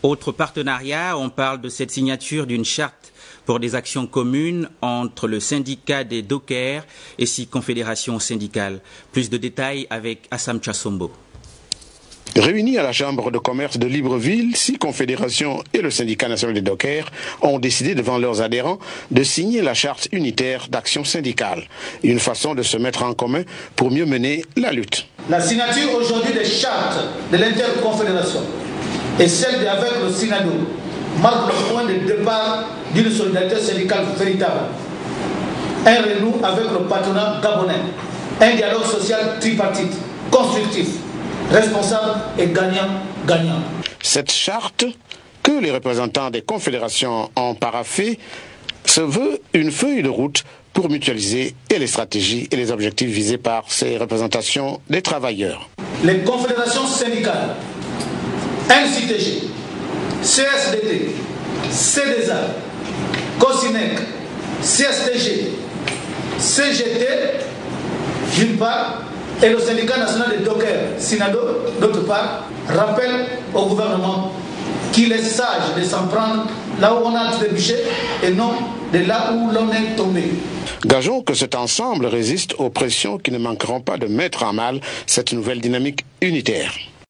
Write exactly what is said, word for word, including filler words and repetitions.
Autre partenariat, on parle de cette signature d'une charte pour des actions communes entre le syndicat des dockers et six confédérations syndicales. Plus de détails avec Assam Chassombo. Réunis à la Chambre de commerce de Libreville, six confédérations et le syndicat national des dockers ont décidé devant leurs adhérents de signer la charte unitaire d'action syndicale. Une façon de se mettre en commun pour mieux mener la lutte. La signature aujourd'hui des chartes de l'interconfédération et celle avec le Sinado marque le point de départ d'une solidarité syndicale véritable. Un renouveau avec le patronat gabonais, un dialogue social tripartite, constructif, responsable et gagnant-gagnant. Cette charte, que les représentants des confédérations ont paraphée, se veut une feuille de route pour mutualiser et les stratégies et les objectifs visés par ces représentations des travailleurs. Les confédérations syndicales, N C T G, C S D T, C D S A, COSINEC, C S T G, C G T, d'une part, et le syndicat national des dockers, Sinado, d'autre part, rappelle au gouvernement qu'il est sage de s'en prendre là où on a trébuché et non de là où l'on est tombé. Gageons que cet ensemble résiste aux pressions qui ne manqueront pas de mettre en mal cette nouvelle dynamique unitaire.